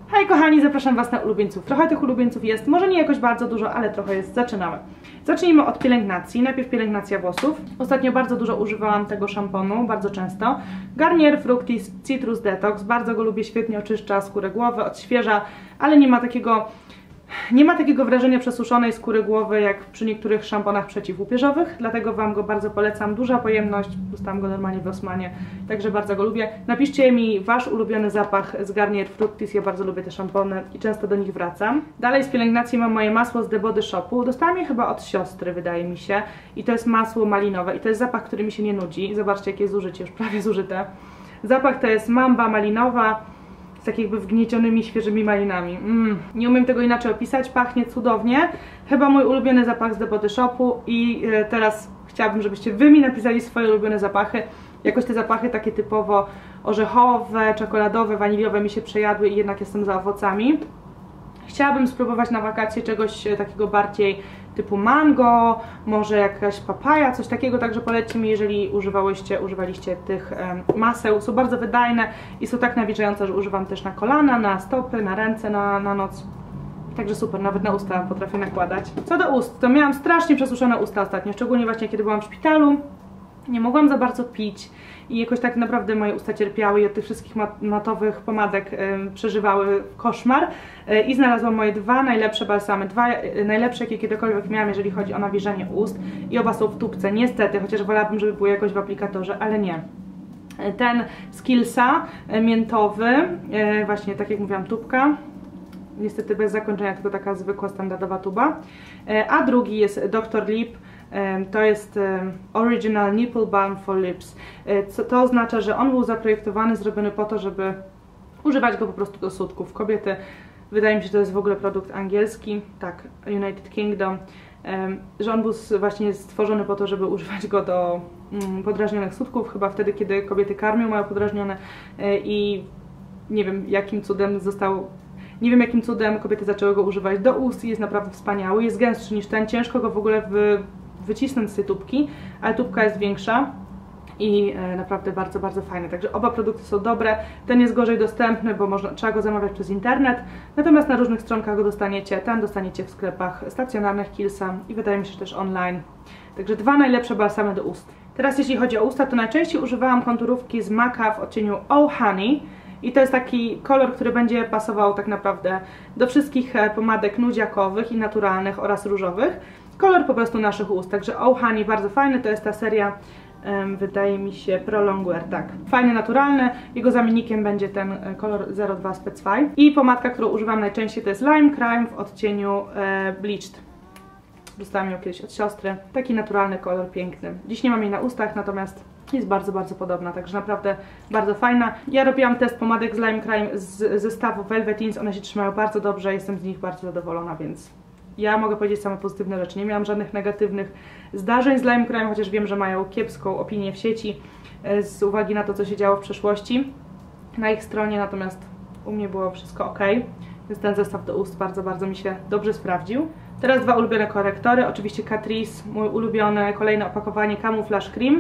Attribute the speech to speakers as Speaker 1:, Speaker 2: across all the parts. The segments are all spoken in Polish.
Speaker 1: Hej kochani, zapraszam Was na ulubieńców. Trochę tych ulubieńców jest, może nie jakoś bardzo dużo, ale trochę jest. Zaczynamy. Zacznijmy od pielęgnacji. Najpierw pielęgnacja włosów. Ostatnio bardzo dużo używałam tego szamponu, bardzo często. Garnier Fructis Citrus Detox. Bardzo go lubię, świetnie oczyszcza skórę głowy, odświeża, ale nie ma takiego wrażenia przesuszonej skóry głowy jak przy niektórych szamponach przeciwłupieżowych, dlatego Wam go bardzo polecam. Duża pojemność, dostałam go normalnie w Rossmanie, także bardzo go lubię. Napiszcie mi Wasz ulubiony zapach z Garnier Fructis, ja bardzo lubię te szampony i często do nich wracam. Dalej z pielęgnacji mam moje masło z The Body Shopu. Dostałam je chyba od siostry, wydaje mi się, i to jest masło malinowe i to jest zapach, który mi się nie nudzi. Zobaczcie, jakie zużycie, już prawie zużyte. Zapach to jest mamba malinowa, tak jakby wgniecionymi, świeżymi malinami. Nie umiem tego inaczej opisać, pachnie cudownie. Chyba mój ulubiony zapach z The Body Shopu i teraz chciałabym, żebyście Wy mi napisali swoje ulubione zapachy. Jakoś te zapachy takie typowo orzechowe, czekoladowe, waniliowe mi się przejadły i jednak jestem za owocami. Chciałabym spróbować na wakacje czegoś takiego bardziej typu mango, może jakaś papaja, coś takiego, także polećcie mi, jeżeli używaliście tych maseł. Są bardzo wydajne i są tak nawilżające, że używam też na kolana, na stopy, na ręce, na noc. Także super, nawet na usta potrafię nakładać. Co do ust, to miałam strasznie przesuszone usta ostatnio, szczególnie właśnie kiedy byłam w szpitalu. Nie mogłam za bardzo pić i jakoś tak naprawdę moje usta cierpiały i od tych wszystkich matowych pomadek przeżywały koszmar. I znalazłam moje dwa najlepsze balsamy, dwa najlepsze jakie kiedykolwiek miałam, jeżeli chodzi o nawilżenie ust, i oba są w tubce, niestety, chociaż wolałabym, żeby były jakoś w aplikatorze, ale nie. Ten z Kiehlsa miętowy, właśnie tak jak mówiłam, tubka, niestety bez zakończenia, tylko taka zwykła, standardowa tuba, a drugi jest Dr. Lip. To jest Original Nipple Balm for Lips. To oznacza, że on był zaprojektowany, zrobiony po to, żeby używać go po prostu do sutków. Kobiety, wydaje mi się, że to jest w ogóle produkt angielski, tak, United Kingdom, że on był właśnie stworzony po to, żeby używać go do podrażnionych sutków, chyba wtedy, kiedy kobiety karmią, mają podrażnione, i nie wiem jakim cudem kobiety zaczęły go używać do ust i jest naprawdę wspaniały. Jest gęstszy niż ten, ciężko go w ogóle wycisnąć z tej tubki, ale tubka jest większa i naprawdę bardzo, bardzo fajny. Także oba produkty są dobre. Ten jest gorzej dostępny, bo trzeba go zamawiać przez internet, natomiast na różnych stronkach go dostaniecie. Ten dostaniecie w sklepach stacjonarnych Kiehlsa i wydaje mi się, że też online. Także dwa najlepsze balsamy do ust. Teraz jeśli chodzi o usta, to najczęściej używałam konturówki z Maca w odcieniu Oh Honey. I to jest taki kolor, który będzie pasował tak naprawdę do wszystkich pomadek nudziakowych i naturalnych oraz różowych. Kolor po prostu naszych ust, także Oh Honey bardzo fajny, to jest ta seria, wydaje mi się, Prolong Wear, tak. Fajny, naturalny, jego zamiennikiem będzie ten kolor 02 Specify. I pomadka, którą używam najczęściej, to jest Lime Crime w odcieniu Bleached. Dostałam ją kiedyś od siostry, taki naturalny kolor, piękny. Dziś nie mam jej na ustach, natomiast jest bardzo, bardzo podobna, także naprawdę bardzo fajna. Ja robiłam test pomadek z Lime Crime z zestawu Velvetins, one się trzymają bardzo dobrze, jestem z nich bardzo zadowolona, więc ja mogę powiedzieć same pozytywne rzeczy. Nie miałam żadnych negatywnych zdarzeń z Lime Crime, chociaż wiem, że mają kiepską opinię w sieci z uwagi na to, co się działo w przeszłości na ich stronie, natomiast u mnie było wszystko ok, więc ten zestaw do ust bardzo, bardzo mi się dobrze sprawdził. Teraz dwa ulubione korektory, oczywiście Catrice, mój ulubiony, kolejne opakowanie Camouflage Cream,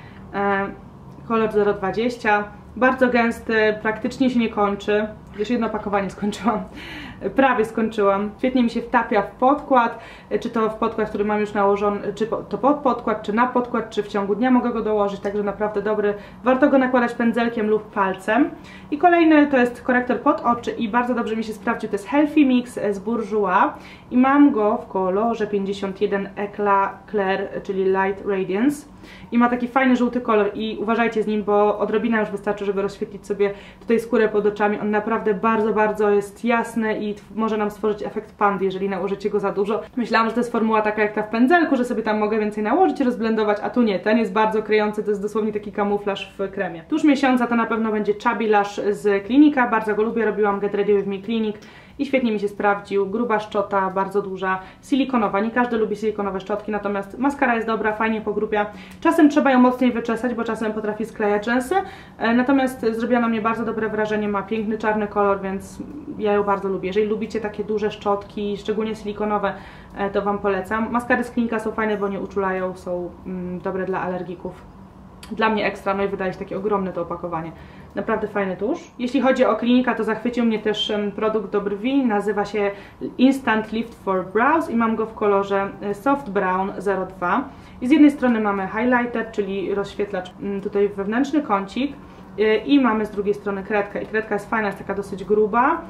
Speaker 1: kolor 020, bardzo gęsty, praktycznie się nie kończy, już jedno opakowanie skończyłam, prawie skończyłam, świetnie mi się wtapia w podkład, czy to w podkład, który mam już nałożony, czy to pod podkład, czy na podkład, czy w ciągu dnia mogę go dołożyć, także naprawdę dobry, warto go nakładać pędzelkiem lub palcem. I kolejny to jest korektor pod oczy i bardzo dobrze mi się sprawdził, to jest Healthy Mix z Bourjois i mam go w kolorze 51 Eclat Clair, czyli Light Radiance. I ma taki fajny żółty kolor i uważajcie z nim, bo odrobina już wystarczy, żeby rozświetlić sobie tutaj skórę pod oczami. On naprawdę bardzo, bardzo jest jasny i może nam stworzyć efekt pandy, jeżeli nałożycie go za dużo. Myślałam, że to jest formuła taka jak ta w pędzelku, że sobie tam mogę więcej nałożyć, rozblendować, a tu nie. Ten jest bardzo kryjący, to jest dosłownie taki kamuflaż w kremie. Tuż miesiąca to na pewno będzie Chubby Lash z Klinika, bardzo go lubię, robiłam Get Ready With Me Clinic i świetnie mi się sprawdził. Gruba szczota, bardzo duża, silikonowa. Nie każdy lubi silikonowe szczotki, natomiast maskara jest dobra, fajnie pogrubia. Czasem trzeba ją mocniej wyczesać, bo czasem potrafi sklejać rzęsy. Natomiast zrobiła na mnie bardzo dobre wrażenie, ma piękny czarny kolor, więc ja ją bardzo lubię. Jeżeli lubicie takie duże szczotki, szczególnie silikonowe, to Wam polecam. Maskary z Klinika są fajne, bo nie uczulają, są dobre dla alergików. Dla mnie ekstra, no i wydaje się takie ogromne to opakowanie. Naprawdę fajny tusz. Jeśli chodzi o Klinika, to zachwycił mnie też produkt do brwi. Nazywa się Instant Lift for Brows i mam go w kolorze Soft Brown 02. I z jednej strony mamy highlighter, czyli rozświetlacz tutaj wewnętrzny kącik. I mamy z drugiej strony kredkę. I kredka jest fajna, jest taka dosyć gruba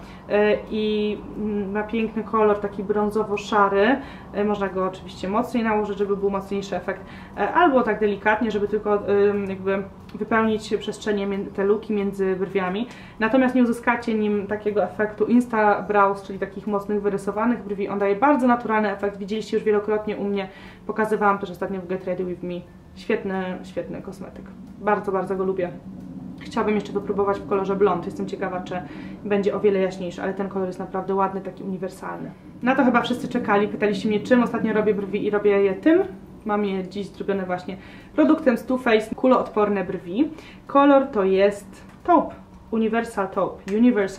Speaker 1: i ma piękny kolor, taki brązowo-szary. Można go oczywiście mocniej nałożyć, żeby był mocniejszy efekt, albo tak delikatnie, żeby tylko jakby wypełnić przestrzenie, te luki między brwiami. Natomiast nie uzyskacie nim takiego efektu Insta Brows, czyli takich mocnych, wyrysowanych brwi. On daje bardzo naturalny efekt. Widzieliście już wielokrotnie u mnie. Pokazywałam też ostatnio w Get Ready With Me. Świetny kosmetyk. Bardzo, bardzo go lubię. Chciałabym jeszcze wypróbować w kolorze blond. Jestem ciekawa, czy będzie o wiele jaśniejszy, ale ten kolor jest naprawdę ładny, taki uniwersalny. Na to chyba wszyscy czekali. Pytaliście mnie, czym ostatnio robię brwi i robię je tym. Mam je dziś zrobione właśnie produktem z Too Faced kuloodporne brwi. Kolor to jest taupe. Universal taupe.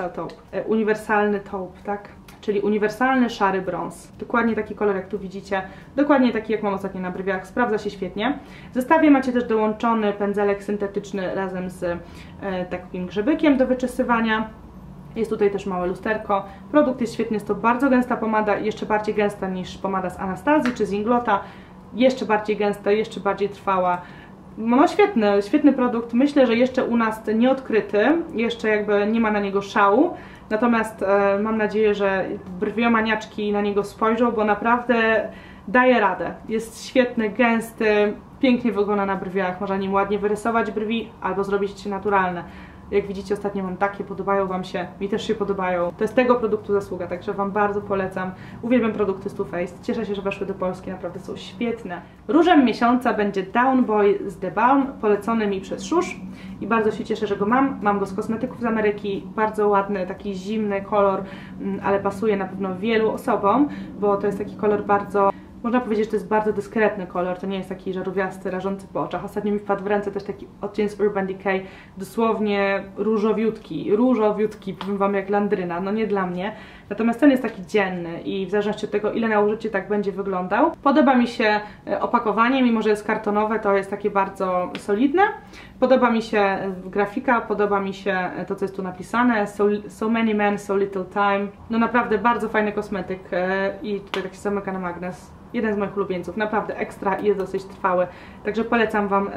Speaker 1: Uniwersalny taupe, tak? Czyli uniwersalny szary brąz. Dokładnie taki kolor, jak tu widzicie. Dokładnie taki, jak mam ostatnio na brwiach. Sprawdza się świetnie. W zestawie macie też dołączony pędzelek syntetyczny razem z takim grzebykiem do wyczesywania. Jest tutaj też małe lusterko. Produkt jest świetny, jest to bardzo gęsta pomada, jeszcze bardziej gęsta niż pomada z Anastazji czy z Inglota. Jeszcze bardziej gęsta, jeszcze bardziej trwała. No świetny produkt. Myślę, że jeszcze u nas nieodkryty, jeszcze jakby nie ma na niego szału. Natomiast mam nadzieję, że brwiomaniaczki na niego spojrzą, bo naprawdę daje radę. Jest świetny, gęsty, pięknie wygląda na brwiach. Można nim ładnie wyrysować brwi albo zrobić naturalne. Jak widzicie, ostatnio mam takie, podobają Wam się, mi też się podobają. To jest tego produktu zasługa, także Wam bardzo polecam. Uwielbiam produkty z Too Faced. Cieszę się, że weszły do Polski, naprawdę są świetne. Różem miesiąca będzie Down Boy z The Balm, polecony mi przez Szusz. I bardzo się cieszę, że go mam. Mam go z kosmetyków z Ameryki. Bardzo ładny, taki zimny kolor, ale pasuje na pewno wielu osobom, bo to jest taki kolor bardzo... Można powiedzieć, że to jest bardzo dyskretny kolor, to nie jest taki żarówiasty, rażący po oczach. Ostatnio mi wpadł w ręce też taki odcień z Urban Decay, dosłownie różowiutki, powiem Wam, jak landryna, no nie dla mnie. Natomiast ten jest taki dzienny i w zależności od tego, ile nałożycie, tak będzie wyglądał. Podoba mi się opakowanie, mimo że jest kartonowe, to jest takie bardzo solidne. Podoba mi się grafika, podoba mi się to, co jest tu napisane. So many men, so little time. No naprawdę bardzo fajny kosmetyk i tutaj tak się zamyka na magnes. Jeden z moich ulubieńców, naprawdę ekstra i jest dosyć trwały. Także polecam Wam.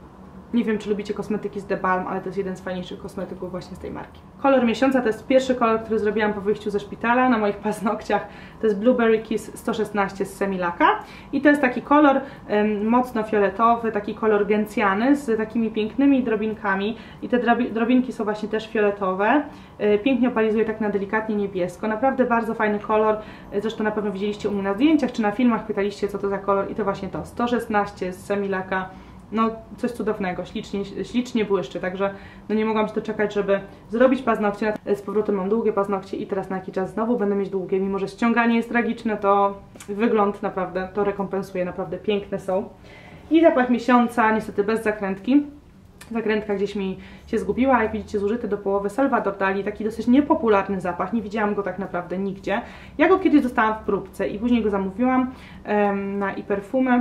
Speaker 1: Nie wiem, czy lubicie kosmetyki z The Balm, ale to jest jeden z fajniejszych kosmetyków właśnie z tej marki. Kolor miesiąca to jest pierwszy kolor, który zrobiłam po wyjściu ze szpitala na moich paznokciach. To jest Blueberry Kiss 116 z Semilaka. I to jest taki kolor mocno fioletowy, taki kolor gencjany z takimi pięknymi drobinkami. I te drobinki są właśnie też fioletowe. Pięknie opalizuje tak na delikatnie niebiesko. Naprawdę bardzo fajny kolor. Zresztą na pewno widzieliście u mnie na zdjęciach czy na filmach, pytaliście, co to za kolor. I to właśnie to, 116 z Semilaka. No, coś cudownego, ślicznie błyszczy, także no nie mogłam się doczekać, żeby zrobić paznokcie. Z powrotem mam długie paznokcie i teraz na jakiś czas znowu będę mieć długie, mimo że ściąganie jest tragiczne, to wygląd naprawdę to rekompensuje, naprawdę piękne są. I zapach miesiąca, niestety bez zakrętki. Zakrętka gdzieś mi się zgubiła, jak widzicie, zużyty do połowy Salvador Dali, taki dosyć niepopularny zapach, nie widziałam go tak naprawdę nigdzie. Ja go kiedyś dostałam w próbce i później go zamówiłam na iPerfumy.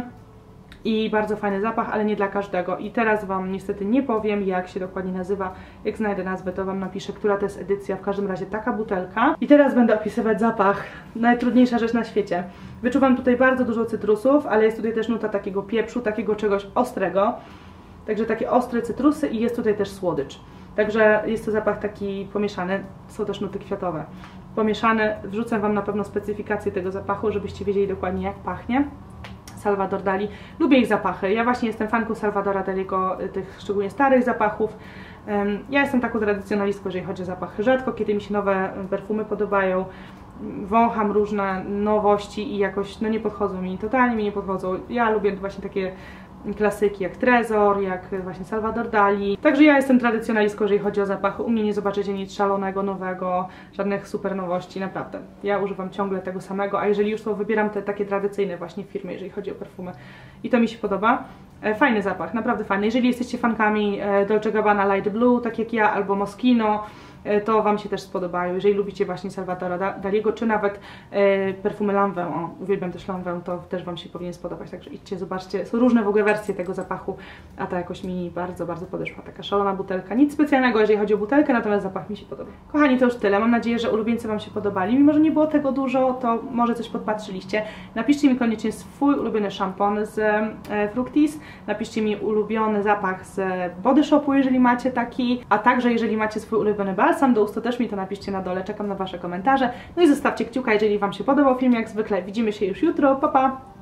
Speaker 1: I bardzo fajny zapach, ale nie dla każdego. I teraz Wam niestety nie powiem, jak się dokładnie nazywa. Jak znajdę nazwę, to Wam napiszę, która to jest edycja. W każdym razie taka butelka. I teraz będę opisywać zapach. Najtrudniejsza rzecz na świecie. Wyczuwam tutaj bardzo dużo cytrusów, ale jest tutaj też nuta takiego pieprzu, takiego czegoś ostrego. Także takie ostre cytrusy i jest tutaj też słodycz. Także jest to zapach taki pomieszany. Są też nuty kwiatowe. Pomieszany. Wrzucę Wam na pewno specyfikację tego zapachu, żebyście wiedzieli dokładnie, jak pachnie. Salvador Dali. Lubię ich zapachy. Ja właśnie jestem fanką Salvadora Daliego, tych szczególnie starych zapachów. Ja jestem taką tradycjonalistką, jeżeli chodzi o zapachy. Rzadko kiedy mi się nowe perfumy podobają. Wącham różne nowości i jakoś no nie podchodzą mi, totalnie mi nie podchodzą. Ja lubię właśnie takie klasyki jak Trezor, jak właśnie Salvador Dali. Także ja jestem tradycjonalistką, jeżeli chodzi o zapachy. U mnie nie zobaczycie nic szalonego, nowego, żadnych super nowości, naprawdę. Ja używam ciągle tego samego, a jeżeli już to wybieram te takie tradycyjne właśnie firmy, jeżeli chodzi o perfumy. I to mi się podoba. Fajny zapach, naprawdę fajny. Jeżeli jesteście fankami Dolce Gabbana Light Blue, tak jak ja, albo Moschino, to Wam się też spodobają. Jeżeli lubicie właśnie Salvadora Daliego, czy nawet perfumy Lanvin, uwielbiam też Lanvin, to też Wam się powinien spodobać, także idźcie, zobaczcie. Są różne w ogóle wersje tego zapachu, a ta jakoś mi bardzo, bardzo podeszła. Taka szalona butelka. Nic specjalnego, jeżeli chodzi o butelkę, natomiast zapach mi się podoba. Kochani, to już tyle. Mam nadzieję, że ulubieńcy Wam się podobali. Mimo że nie było tego dużo, to może coś podpatrzyliście. Napiszcie mi koniecznie swój ulubiony szampon z Fructis. Napiszcie mi ulubiony zapach z Body Shopu, jeżeli macie taki. A także jeżeli macie swój ulubiony balsam do ust, to też mi to napiszcie na dole. Czekam na Wasze komentarze. No i zostawcie kciuka, jeżeli Wam się podobał film, jak zwykle. Widzimy się już jutro. Pa, pa!